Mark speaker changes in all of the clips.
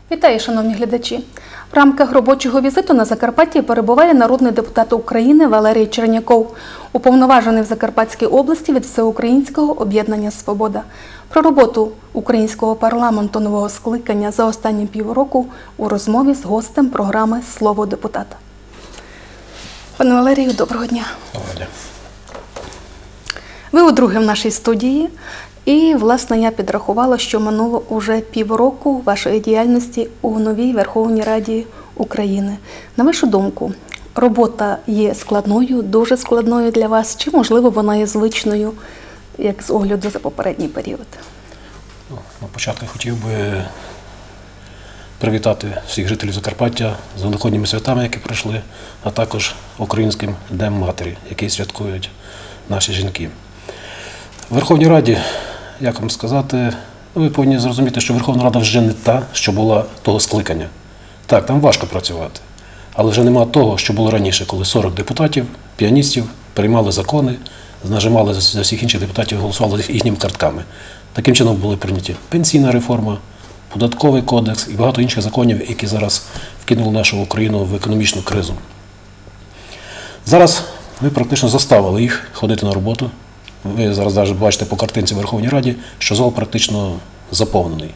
Speaker 1: Вітаю, шановні глядачі! В рамках робочого візиту на Закарпатті перебуває народний депутат України Валерій Черняков, уповноважений в Закарпатській області від Всеукраїнського об'єднання «Свобода». Про роботу українського парламенту нового скликання за останні півроку у розмові з гостем програми «Слово депутата». Пане Валерію, доброго дня!
Speaker 2: Доброго дня!
Speaker 1: Ви удруге в нашій студії. І, власне, я підрахувала, що минуло уже півроку вашої діяльності у новій Верховній Раді України. На вашу думку, робота є складною, дуже складною для вас, чи, можливо, вона є звичною, як з огляду за попередній період?
Speaker 2: На початку я хотів би привітати всіх жителів Закарпаття з великодніми святами, які пройшли, а також Українським Днем Матері, який святкують наші жінки. В Верховній Раді, як вам сказати, ви повинні зрозуміти, що Верховна Рада вже не та, що була того скликання. Так, там важко працювати, але вже немає того, що було раніше, коли 40 депутатів, піаністів приймали закони, нажимали за всіх інших депутатів, голосували їхніми картками. Таким чином були прийняті пенсійна реформа, податковий кодекс і багато інших законів, які зараз вкинули нашу Україну в економічну кризу. Зараз ми практично заставили їх ходити на роботу. Ви зараз навіть бачите по картинці в Верховній Раді, що зал практично заповнений.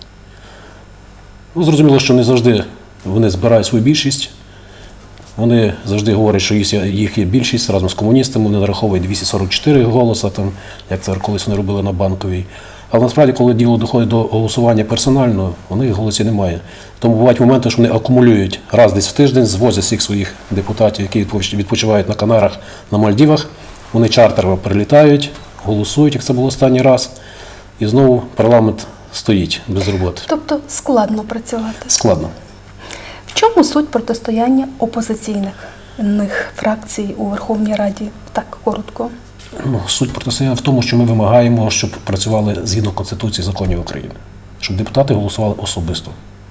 Speaker 2: Ну, зрозуміло, що не завжди вони збирають свою більшість. Вони завжди говорять, що їх є більшість разом з комуністами, вони нараховують 244 голоса, там, як це колись вони робили на Банковій. Але насправді, коли діло доходить до голосування персонально, у них голосів немає. Тому бувають моменти, що вони акумулюють раз десь в тиждень, звозять всіх своїх депутатів, які відпочивають на Канарах, на Мальдівах. Вони чартером прилітають, голосують, як це було останній раз, і знову парламент стоїть без роботи.
Speaker 1: Тобто складно працювати?
Speaker 2: Складно.
Speaker 1: В чому суть протистояння опозиційних фракцій у Верховній Раді? Так, коротко.
Speaker 2: Суть протистояння в тому, що ми вимагаємо, щоб працювали згідно Конституції і законів України. Щоб депутати голосували особисто.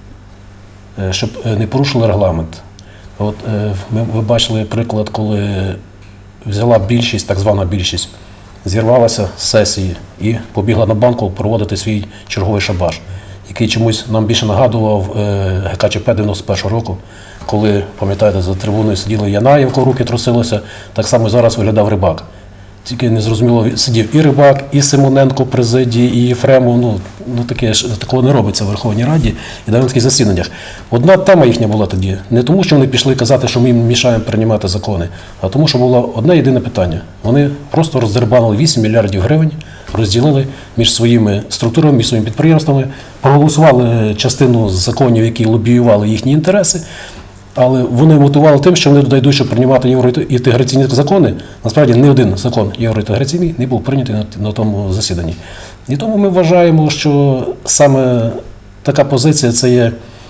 Speaker 2: Щоб не порушили регламент. От, ви бачили приклад, коли взяла більшість, так звана більшість, зірвалася з сесії і побігла на Банкову проводити свій черговий шабаш, який чомусь нам більше нагадував ГКЧП 91-го року, коли, пам'ятаєте, за трибуною сиділи Янаєвко, руки трусилися, так само зараз виглядав Рибак. Тільки незрозуміло сидів і Рибак, і Симоненко в президії, і Єфремов. Такого не робиться в Верховній Раді і на таких засіданнях. Одна тема їхня була тоді. Не тому, що вони пішли казати, що ми їм мішаємо приймати закони, а тому, що було одне єдине питання. Вони просто роздербанили 8 мільярдів гривень, розділили між своїми структурами, між своїми підприємствами, проголосували частину законів, які лобіювали їхні інтереси. Але вони мотивували тим, що вони туди йдуть, щоб приймати євроінтеграційні закони. Насправді, ні один закон євроінтеграційний не був прийнятий на тому засіданні. І тому ми вважаємо, що саме така позиція – це є,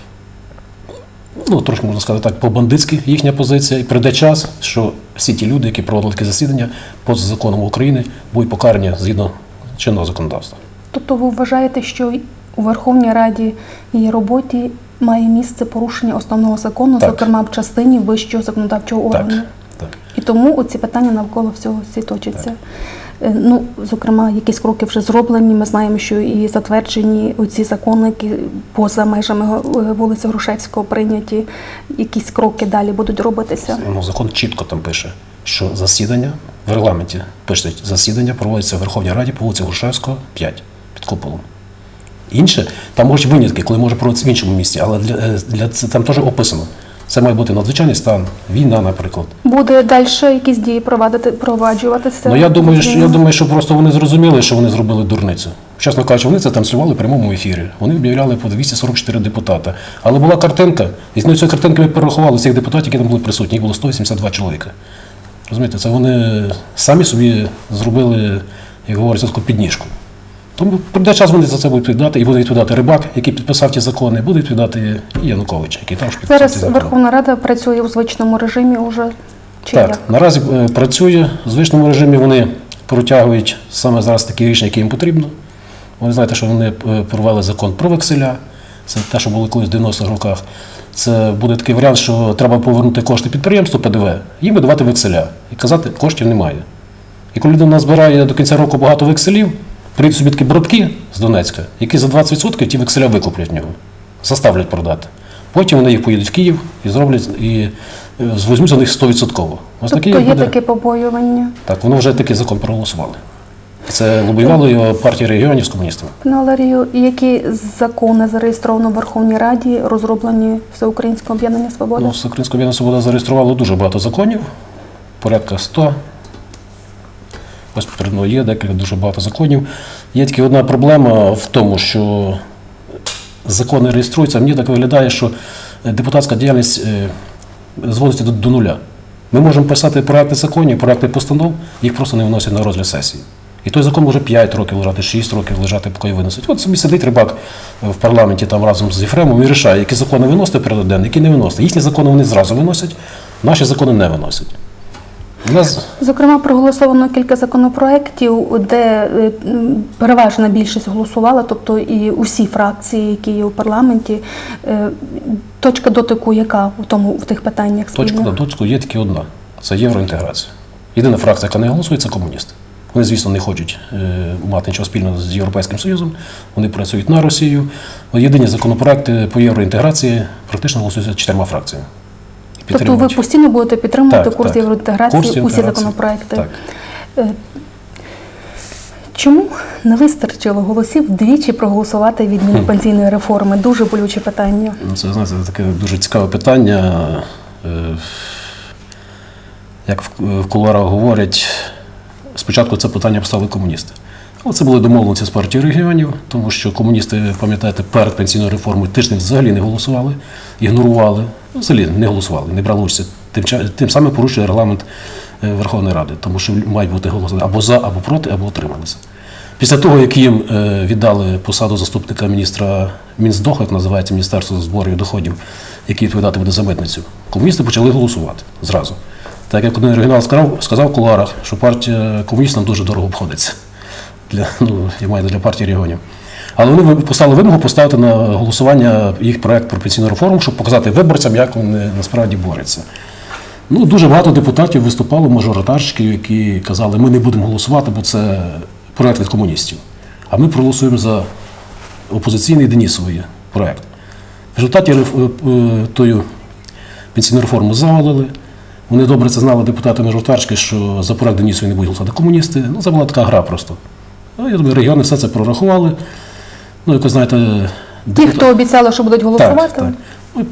Speaker 2: трошки можна сказати так, по-бандитськи їхня позиція. І прийде час, що всі ті люди, які проводили таке засідання поза законом України, будуть покарані згідно чинного законодавства.
Speaker 1: Тобто ви вважаєте, що у Верховній Раді і її роботі має місце порушення основного закону,
Speaker 2: так,
Speaker 1: зокрема в частині вищого законодавчого органу?
Speaker 2: Так.
Speaker 1: І тому оці питання навколо всього всі точаться. Зокрема, якісь кроки вже зроблені. Ми знаємо, що і затверджені оці закони, які поза межами вулиці Грушевського прийняті. Якісь кроки далі будуть робитися?
Speaker 2: Закон чітко там пише, що засідання в регламенті пише, засідання проводиться в Верховній Раді по вулиці Грушевського, 5, під куполом. Інше, там можуть винятки, коли може проводитися в іншому місці, але там теж описано. Це має бути надзвичайний стан, війна, наприклад.
Speaker 1: Буде далі якісь дії впроваджуватися?
Speaker 2: Я думаю, що просто вони зрозуміли, що вони зробили дурницю. Чесно кажучи, вони це транслювали в прямому ефірі. Вони об'являли по 244 депутата. Але була картинка, і з цієї картинки ми перерахували всіх депутатів, які там були присутні. Їх було 182 чоловіка. Розумієте, це вони самі собі зробили, як говориться, таку підніжку. Тому прийде час, вони за це будуть відповідати, і буде відповідати Рибак, який підписав ті закони, буде відповідати і Янукович, який також підписав ті закони.
Speaker 1: Зараз Верховна Рада працює у звичному режимі уже?
Speaker 2: Так, наразі працює в звичному режимі, вони протягують саме зараз такі рішення, які їм потрібно. Ви знаєте, що вони провели закон про векселя, це те, що було колись в 90-х роках. Це буде такий варіант, що треба повернути кошти підприємству, ПДВ, їм видавати векселя. І казати, коштів немає. І коли людина збирає до кінця року багато векселів, прийдуть собі такі братки з Донецька, які за 20% ті векселя викуплять в нього, заставлять продати. Потім вони їх поїдуть в Київ і зроблять, і візьмуть за них 100%. Ось
Speaker 1: Тобто
Speaker 2: такий
Speaker 1: є
Speaker 2: буде.
Speaker 1: таке побоювання?
Speaker 2: Так, воно вже такий закон проголосували. Це лобіювало його партія регіонів з комуністами.
Speaker 1: Пане Валерію, які закони зареєстровано в Верховній Раді, розроблені Всеукраїнського об'єднання «Свобода»?
Speaker 2: Ну, Всеукраїнське об'єднання «Свобода» зареєструвало дуже багато законів, порядка 100. Ось перед мною є декілька дуже багато законів. Є тільки одна проблема в тому, що закони реєструються, а мені так виглядає, що депутатська діяльність зводиться до нуля. Ми можемо писати проекти законів, проекти постанов, їх просто не вносять на розгляд сесії. І той закон може 5 років лежати, 6 років лежати, поки його винесуть. От собі сидить Рибак в парламенті там разом з Єфремом і вирішає, які закони виносити перед день, які не виносити. Їхні закони вони зразу виносять, наші закони не виносять.
Speaker 1: Зокрема, проголосовано кілька законопроєктів, де переважна більшість голосувала, тобто і усі фракції, які є у парламенті. Точка дотику яка в тих питаннях спільних?
Speaker 2: Точка дотику є тільки одна – це євроінтеграція. Єдина фракція, яка не голосує – це комуністи. Вони, звісно, не хочуть мати нічого спільного з Європейським Союзом, вони працюють на Росію. Єдині законопроекти по євроінтеграції практично голосуються 4 фракціями.
Speaker 1: Тобто ви постійно будете підтримувати
Speaker 2: Так,
Speaker 1: курс
Speaker 2: так.
Speaker 1: євроінтеграції,
Speaker 2: Курс
Speaker 1: усі
Speaker 2: євроінтеграції.
Speaker 1: законопроекти?
Speaker 2: Так.
Speaker 1: Чому не вистачило голосів двічі проголосувати відміну пенсійної реформи? Дуже болюче питання.
Speaker 2: Це, знаєте, таке дуже цікаве питання. Як в кулуарах говорять, спочатку це питання поставили комуністи. Але це були домовленості з партією регіонів, тому що комуністи, пам'ятаєте, перед пенсійною реформою тиждень взагалі не голосували, ігнорували, взагалі не голосували, не брали участь. Тим самим порушує регламент Верховної Ради, тому що мають бути голоси або за, або проти, або утрималися. Після того, як їм віддали посаду заступника міністра Мінздоху, як називається Міністерство зборів і доходів, який відповідати буде за митницю, комуністи почали голосувати зразу. Так як один оригінал сказав в кулуарах, що партія комуністів нам дуже дорого обходиться. Я маю для партії регіонів. Але вони поставили вимогу поставити на голосування їх проект про пенсійну реформу, щоб показати виборцям, як вони насправді борються. Дуже багато депутатів виступало, мажоритарщиків, які казали, ми не будемо голосувати, бо це проект від комуністів. А ми проголосуємо за опозиційний Денісовий проект. В результаті тою пенсійну реформу завалили. Вони добре це знали, депутати-мажоритарщики, що за проект Денісової не будуть голосувати комуністи. Це була така гра просто. Я думаю, регіони все це прорахували. Як ви знаєте...
Speaker 1: Ті, хто обіцяли, що будуть голосувати?
Speaker 2: Так.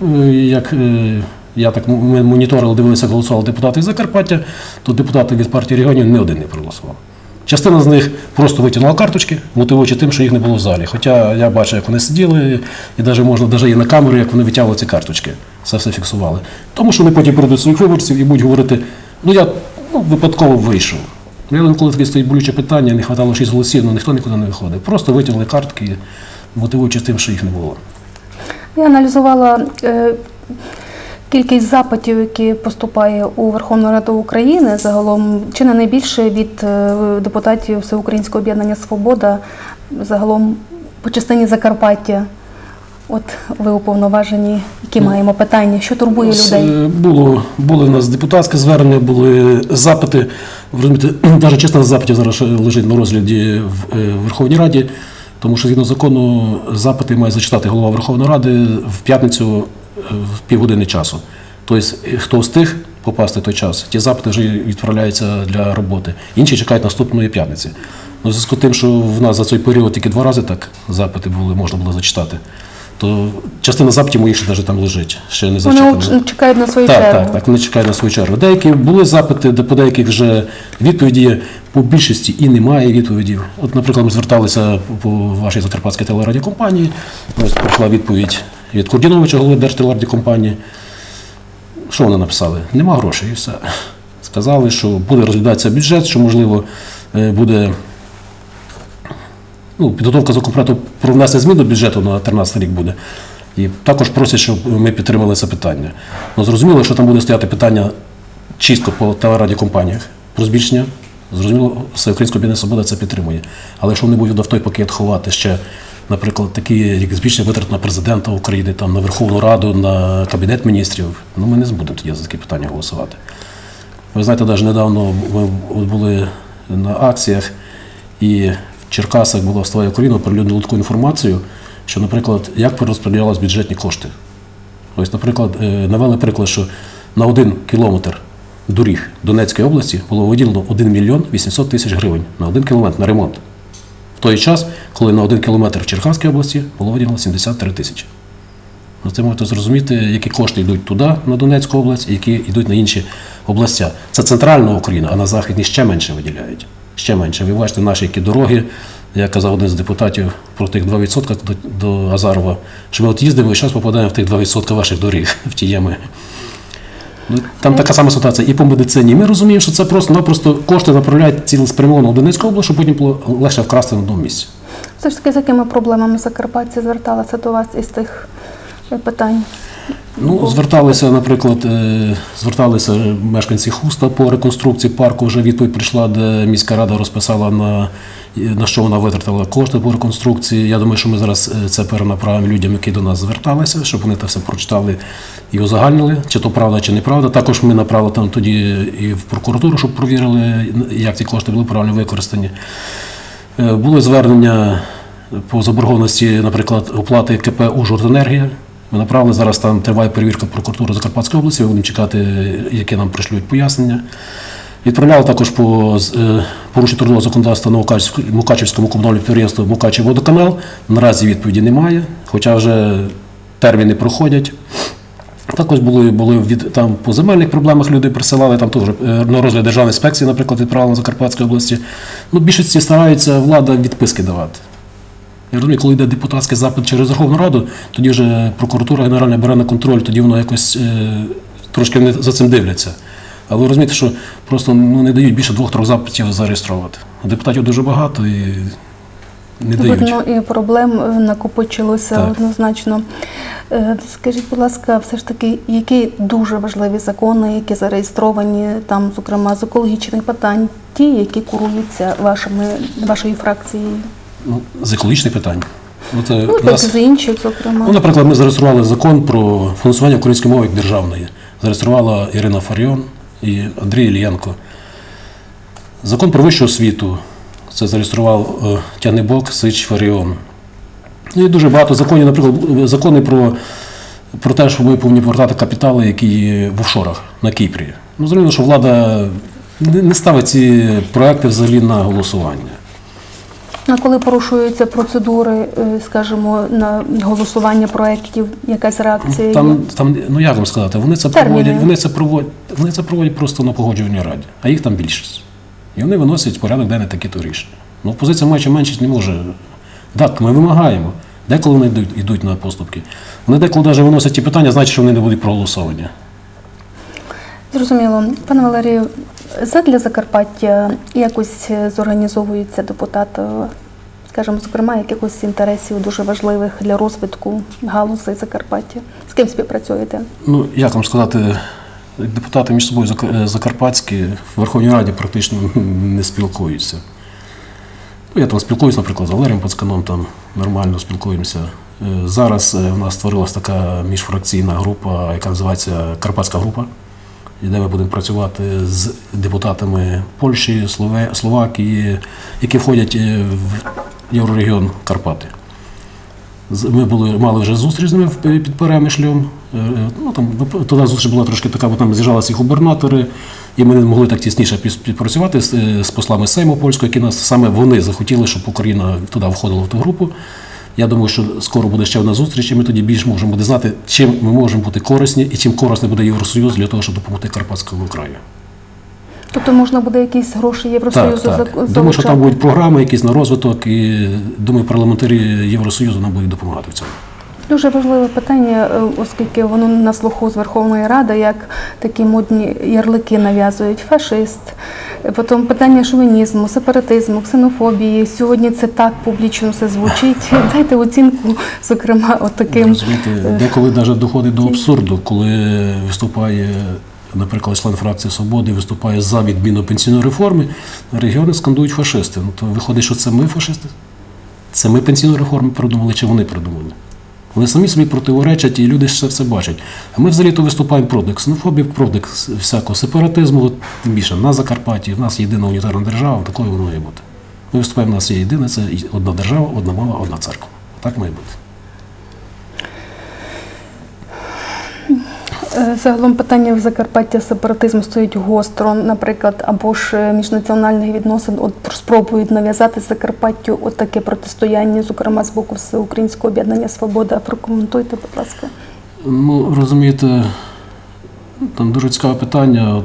Speaker 2: Як ми моніторили, дивилися, як голосували депутати із Закарпаття, то депутати від партії регіонів не один не проголосував. Частина з них просто витягнула карточки, мотивуючи тим, що їх не було в залі. Хоча я бачив, як вони сиділи, і навіть є на камеру, як вони витягували ці карточки. Це все фіксували. Тому що вони потім прийдуть своїх виборців і будуть говорити, я випадково вийшов. Коли таке стоїть болюче питання, не вистачало 6 голосів, але ніхто нікуди не виходив. Просто витягнули картки, мотивуючи тим, що їх не було.
Speaker 1: Я аналізувала кількість запитів, які поступає у Верховну Раду України, загалом чи не найбільше від депутатів Всеукраїнського об'єднання «Свобода», загалом по частині Закарпаття. От ви уповноважені, які маємо питання, що турбує людей?
Speaker 2: Були у нас депутатські звернення, були запити. Ви розумієте, навіть частина запитів зараз лежить на розгляді в Верховній Раді, тому що згідно закону запити має зачитати голова Верховної Ради в п'ятницю в півгодини часу. Тобто, хто встиг попасти в той час, ті запити вже відправляються для роботи. Інші чекають наступної п'ятниці. У зв'язку з тим, що в нас за цей період тільки 2 рази так запити можна було зачитати, то частина запитів моїх ще навіть там лежить, ще не зачитана.
Speaker 1: Вони чекають на свою чергу.
Speaker 2: Так, вони чекають на свою чергу. Деякі були запити, по деяких вже відповіді, по більшості і немає відповідів. От, наприклад, ми зверталися по вашій Закарпатській телерадіокомпанії, ось прийшла відповідь від Курдіновича, голови Держтелерадіокомпанії. Що вони написали? Нема грошей і все. Сказали, що буде розглядатися бюджет, що, можливо, буде підготовка законопроекту про внесення змін до бюджету на 2013 рік буде. І також просять, щоб ми підтримали це питання. Зрозуміло, що там буде стояти питання чисто по телерадіокомпаніях про збільшення. Зрозуміло, Всеукраїнське об'єднання «Свобода» це підтримує. Але якщо вони будуть в той пакет ховати ще, наприклад, такі, як збільшення витрат на президента України, на Верховну Раду, на Кабінет міністрів, ми не зможемо тоді за такі питання голосувати. Ви знаєте, навіть недавно ми були на акціях, і в Черкасах була «Вставай Україна», оприлюднили таку інформацію, що, наприклад, як розподілялись бюджетні кошти Ось, наприклад, навели приклад, що на 1 кілометр доріг Донецької області було виділено 1 мільйон 800 тисяч гривень на 1 кілометр на ремонт. В той час, коли на 1 кілометр в Черкаській області було виділено 73 тисячі. Це можете зрозуміти, які кошти йдуть туди, на Донецьку область, і які йдуть на інші області. Це центральна Україна, а на Західній ще менше виділяють. Ще менше. Ви бачите наші які дороги. Я казав один з депутатів про тих 2% до Азарова, що ми от їздимо і зараз попадаємо в тих 2% ваших доріг, в ті ями. Там така сама ситуація і по медицині. Ми розуміємо, що це просто-напросто кошти направляють цілеспрямовано в Донецьку область, щоб потім було легше вкрасти на одному місці.
Speaker 1: Все ж таки, з якими проблемами закарпатці зверталися до вас із тих питань?
Speaker 2: Зверталися, наприклад, мешканці Хуста по реконструкції парку, вже відповідь прийшла, де міська рада розписала, на що вона витратила кошти по реконструкції. Я думаю, що ми зараз це перенаправимо людям, які до нас зверталися, щоб вони це все прочитали і узагальнили, чи то правда, чи неправда. Також ми направили там тоді і в прокуратуру, щоб провірили, як ці кошти були правильно використані. Були звернення по заборгованості, наприклад, оплати КП «Ужгороденергія». Ми направили, зараз там триває перевірка прокуратури Закарпатської області, ми будемо чекати, які нам прийшлють пояснення. Відправляли також по порушенню трудового законодавства на Мукачівському комунальному підприємству «Мукачівводоканал». Наразі відповіді немає, хоча вже терміни проходять. Також були там по земельних проблемах люди присилали, там теж на розгляд державної інспекції, наприклад, відправили на Закарпатській області. Більшості стараються влада відписки давати. Я розумію, коли йде депутатський запит через Верховну Раду, тоді вже прокуратура генеральна бере на контроль, тоді воно якось трошки вони за цим дивляться. Але ви розумієте, що просто не дають більше 2-3 запитів зареєструвати. Депутатів дуже багато і не дають.
Speaker 1: Видно, і проблем накопичилося
Speaker 2: Так.
Speaker 1: Однозначно. Скажіть, будь ласка, все ж таки, які дуже важливі закони, які зареєстровані там, зокрема, з екологічних питань, ті, які куруються вашою фракцією?
Speaker 2: З екологічних питань.
Speaker 1: Так, з інших, зокрема.
Speaker 2: Наприклад, ми зареєстрували закон про фінансування української мови як державної. Зареєструвала Ірина Фаріон і Андрій Ілієнко. Закон про вищу освіту. Це зареєстрував Тягнебок, Сич, Фаріон. І дуже багато законів, наприклад, закони про те, що ми повинні повертати капітали, які є в офшорах на Кіпрі. Зрозуміло, що влада не ставить ці проекти взагалі на голосування.
Speaker 1: А коли порушуються процедури, скажімо, на голосування проєктів, якась реакція є?
Speaker 2: Як вам сказати, вони це проводять просто на погоджувальній раді, а їх там більшість. І вони виносять в порядок денний такі-то рішення. Опозиція майже меншість не може. Так, ми вимагаємо. Деколи вони йдуть на поступки. Вони деколи навіть виносять ті питання, значить, що вони не будуть проголосовані.
Speaker 1: Зрозуміло. Пане Валерію, задля Закарпаття якось зорганізовуються депутати, скажімо, зокрема, якихось інтересів дуже важливих для розвитку галузей Закарпаття? З ким співпрацюєте?
Speaker 2: Як вам сказати, депутати між собою закарпатські в Верховній Раді практично не спілкуються. Я там спілкуюся, наприклад, з Валерієм Пацканом, там нормально спілкуємося. Зараз в нас створилася така міжфракційна група, яка називається Карпатська група, де ми будемо працювати з депутатами Польщі, Словакії, які входять в Єврорегіон Карпати. Ми мали вже зустріч з ними під Перемишлем. Тоді зустріч була трошки така, бо там з'їжджалися і губернатори, і ми не могли так тісніше співпрацювати з послами Сейму польського, які нас саме вони захотіли, щоб Україна туди входила в ту групу. Я думаю, що скоро буде ще одна зустріч, і ми тоді більш можемо буде знати, чим ми можемо бути корисні і чим корисний буде Євросоюз для того, щоб допомогти Карпатському краю.
Speaker 1: Тобто можна буде якісь гроші Євросоюзу залучати?
Speaker 2: Думаю, що там будуть програми якісь на розвиток, і думаю, парламентарі Євросоюзу нам будуть допомагати в цьому.
Speaker 1: Дуже важливе питання, оскільки воно на слуху з Верховної Ради, як такі модні ярлики нав'язують: фашист, потім питання шовінізму, сепаратизму, ксенофобії. Сьогодні це так публічно все звучить. Дайте оцінку, зокрема, отаким.
Speaker 2: Розумієте, деколи навіть доходить до абсурду, коли виступає, наприклад, член фракції «Свободи» виступає за відміну пенсійної реформи, регіони скандують фашисти. То виходить, що це ми фашисти? Це ми пенсійну реформу придумали, чи вони придумали? Вони самі собі противоречать, і люди ще все бачать. А ми взагалі-то виступаємо проти ксенофобії, проти всякого сепаратизму. Тим більше на Закарпатті, в нас єдина унітарна держава, такою воно має бути. Ми виступаємо, в нас є єдине, це одна держава, одна мова, одна церква. Так має бути.
Speaker 1: Загалом питання в Закарпаття сепаратизму стоїть гостро, наприклад, або ж міжнаціональних відносин спробують нав'язати Закарпаттю таке протистояння, зокрема з боку Всеукраїнського об'єднання «Свобода». Прокоментуйте, будь ласка.
Speaker 2: Ну, розумієте, там дуже цікаве питання.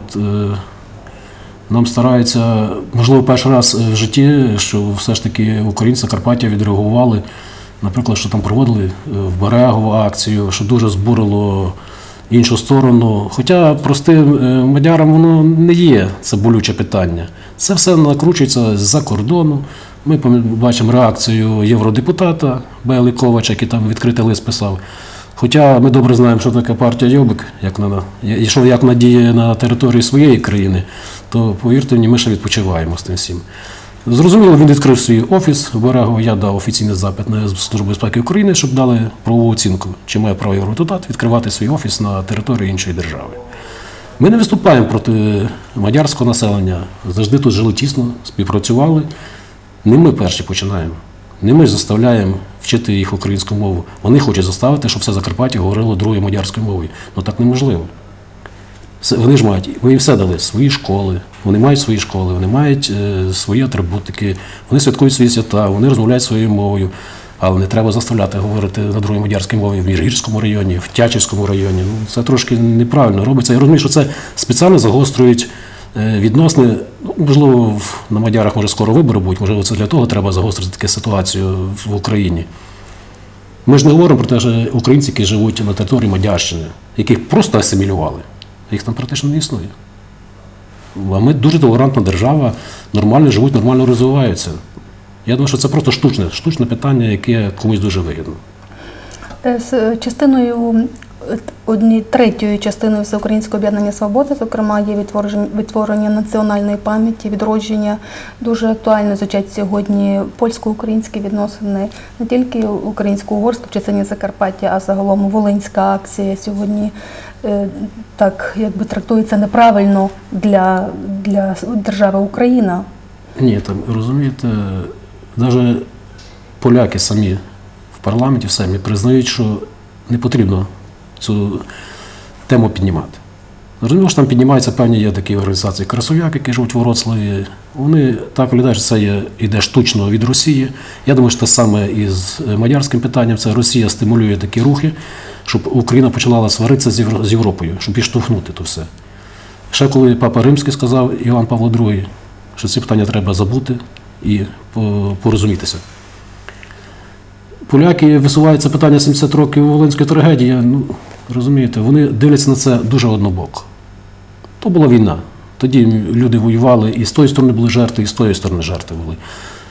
Speaker 2: Нам стараються, можливо, перший раз в житті, що все ж таки українці Закарпаття відреагували, наприклад, що там проводили в Берегову акцію, що дуже збурило іншу сторону. Хоча простим мадярам воно не є це болюче питання. Це все накручується з-за кордону. Ми бачимо реакцію євродепутата Белли Ковача, який там відкритий лист писав. Хоча ми добре знаємо, що таке партія Йобик, як вона діє на території своєї країни, то, повірте мені, ми ще відпочиваємо з тим всім. Зрозуміло, він відкрив свій офіс в Берегово, я дав офіційний запит на Службу безпеки України, щоб дали правову оцінку, чи має право євродепутат відкривати свій офіс на території іншої держави. Ми не виступаємо проти мадярського населення, завжди тут жили тісно, співпрацювали. Не ми перші починаємо. Не ми заставляємо вчити їх українську мову. Вони хочуть заставити, щоб все Закарпаття говорило другою мадярською мовою. Ну так неможливо. Вони ж мають, ми їм все дали, свої школи, вони мають свої школи, вони мають свої атрибутики, вони святкують свої свята, вони розмовляють своєю мовою. Але не треба заставляти говорити на другій мадярській мові в Міжгірському районі, в Тячівському районі. Ну, це трошки неправильно робиться. Я розумію, що це спеціально загострюють відносини. Можливо, на мадярах може скоро вибори будуть, можливо, це для того треба загострити таку ситуацію в Україні. Ми ж не говоримо про те, що українці, які живуть на території Мадярщини, яких просто асимілювали, їх там практично не існує. А ми дуже толерантна держава, нормально живуть, нормально розвиваються. Я думаю, що це просто штучне питання, яке комусь дуже вигідно.
Speaker 1: З частиною, третьою частиною Всеукраїнського об'єднання «Свобода», зокрема, є відтворення національної пам'яті, відродження. Дуже актуально звучать сьогодні польсько-українські відносини, не тільки українсько-угорська в частині Закарпаття, а загалом волинська акція сьогодні так якби трактується неправильно для держави Україна.
Speaker 2: Ні, там, розумієте, навіть поляки самі в парламенті самі признають, що не потрібно цю тему піднімати. Розуміло, що там піднімаються певні є такі організації «Красов'як», які живуть в Вроцлаві. Вони так виглядають, що це йде штучно від Росії. Я думаю, що те саме і з мадярським питанням. Це Росія стимулює такі рухи, щоб Україна почала сваритися з Європою, щоб підштовхнути то все. Ще коли Папа Римський сказав, Іван Павло II, що ці питання треба забути і порозумітися. Поляки висувають це питання 70 років Волинської трагедії. Ну, розумієте, вони дивляться на це дуже однобоко. То була війна. Тоді люди воювали, і з тої сторони були жертви, і з тої сторони жертви були.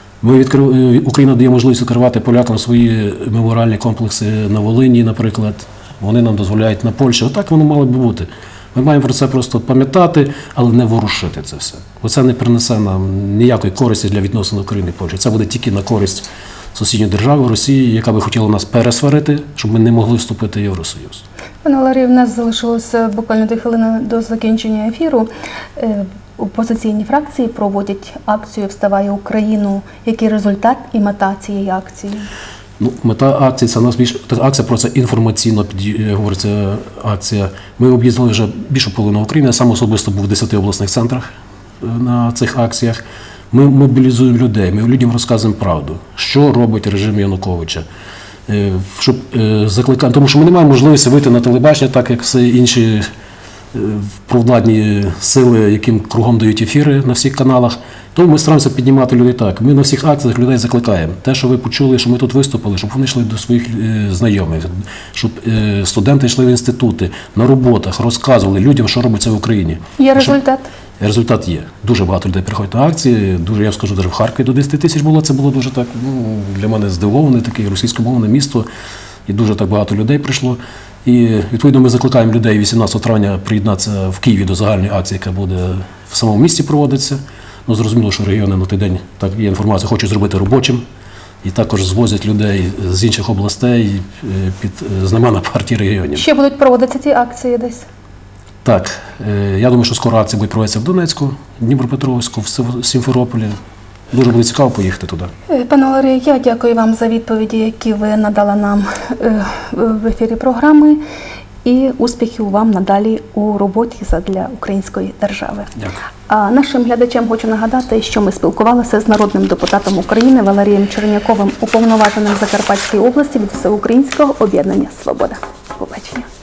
Speaker 2: Україна дає можливість відкривати полякам свої меморіальні комплекси на Волині, наприклад. Вони нам дозволяють на Польщі. Отак воно мало б бути. Ми маємо про це просто пам'ятати, але не ворушити це все. Бо це не принесе нам ніякої користі для відносин України і Польщі. Це буде тільки на користь сусідньої держави, Росії, яка би хотіла нас пересварити, щоб ми не могли вступити в Євросоюз.
Speaker 1: Пане Валерію, в нас залишилося буквально 2 хвилини до закінчення ефіру. Опозиційні фракції проводять акцію «Вставай Україну». Який результат і мета цієї акції?
Speaker 2: Ну, мета акції – це у нас акція про це інформаційно, говориться акція. Ми об'їздили вже більшу половину України, я сам особисто був в 10 обласних центрах на цих акціях. Ми мобілізуємо людей, ми людям розказуємо правду, що робить режим Януковича. Щоб закликати, тому що ми не маємо можливості вийти на телебачення, так як всі інші провладні сили, яким кругом дають ефіри на всіх каналах. Тому ми стараємося піднімати людей так. Ми на всіх акціях людей закликаємо. Те, що ви почули, що ми тут виступили, щоб вони йшли до своїх знайомих, щоб студенти йшли в інститути, на роботах, розказували людям, що робиться в Україні.
Speaker 1: Є результат?
Speaker 2: Результат є. Дуже багато людей приходять на акції. Дуже, я скажу, навіть в Харкові до 10 тисяч було. Це було дуже так, для мене здивоване, таке російськомовне місто. І дуже так багато людей прийшло. І, відповідно, ми закликаємо людей 18 травня приєднатися в Києві до загальної акції, яка буде в самому місті проводитися. Ну, зрозуміло, що регіони на той день, так є інформація, хочуть зробити робочим. І також звозять людей з інших областей під знамена партії регіонів.
Speaker 1: Ще будуть проводитися ці акції десь?
Speaker 2: Так, я думаю, що скоро акції будуть проводитися в Донецьку, Дніпропетровську, в Сімферополі. Дуже буде цікаво поїхати туди.
Speaker 1: Пане Валерію, я дякую вам за відповіді, які ви надали нам в ефірі програми. і успіхів вам надалі у роботі задля української держави.
Speaker 2: Дякую.
Speaker 1: А нашим глядачам хочу нагадати, що ми спілкувалися з народним депутатом України Валерієм Черняковим, уповноваженим Закарпатської області від Всеукраїнського об'єднання «Свобода». Побачення.